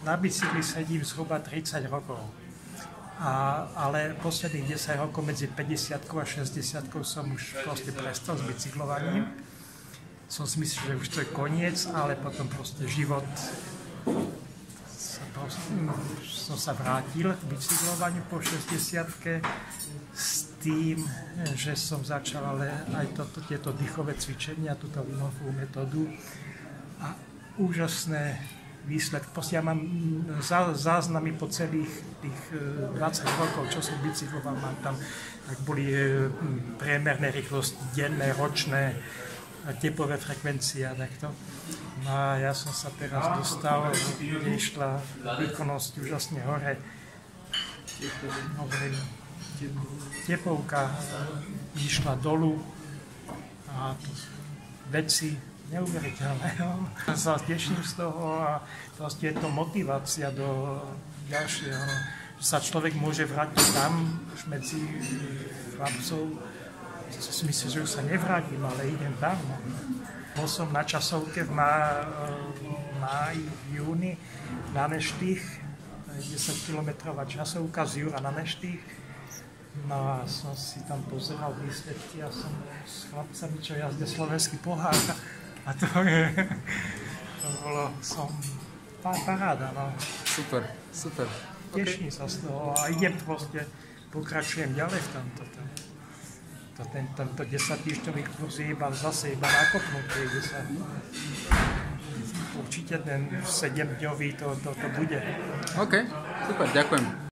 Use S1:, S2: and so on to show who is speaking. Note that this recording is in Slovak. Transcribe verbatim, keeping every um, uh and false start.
S1: na bicykli sedím zhruba tridsať rokov. A, ale posledných desať rokov medzi päťdesiatkou a šesťdesiatkou som už proste prestal s bicyklovaním. Som si myslel, že už to je koniec, ale potom proste život sa proste, som sa vrátil k bicyklovaniu po šesťdesiatke s tým, že som začal ale aj toto, tieto dýchové cvičenia, túto Wim Hofovú metódu a úžasné výsledky. Proste ja mám zá, záznamy po celých tých dvadsať rokov, čo som bicykloval, mám tam, tak boli priemerné rýchlosti, denné, ročné, teplové frekvencie a takto. No a ja som sa teraz dostal, kde išla výkonnosť úžasne hore. Hovorím, teplovka išla dolu a veci neuveriteľné. Sa teším z toho a proste je to motivácia do ďalšieho. Že sa človek môže vrátiť tam už medzi chlapcov. Si myslím, že už sa nevrátim, ale idem tam. Bol som na časovke v máji, v júni na Neštích, desaťkilometrová časovka z Jura na Neštích. No a som si tam pozeral výsledky a som s chlapcami, čo jazdia slovenský pohár. A to je, to bolo, som, paráda, no.
S2: Super, super.
S1: Teším okay. sa z toho a idem proste, pokračujem ďalej v tomto. To, ten, tento desaťtýždňový kurz je iba zase iba nakopnutý, kde sa určite ten sedemdňový to, to, to bude.
S2: OK, super, ďakujem.